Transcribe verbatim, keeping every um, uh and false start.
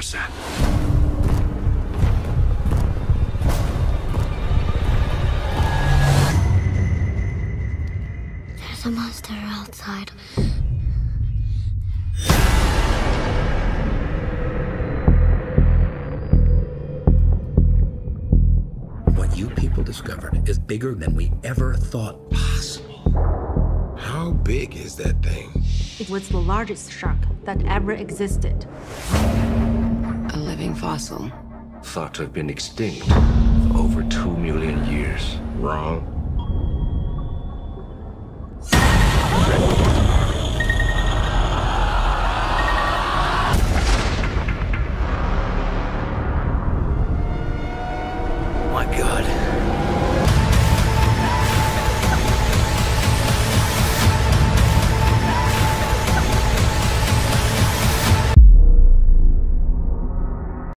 What's that? There's a monster outside. What you people discovered is bigger than we ever thought possible. How big is that thing? It was the largest shark that ever existed. A living fossil. Thought to have been extinct for over two million years. Wrong.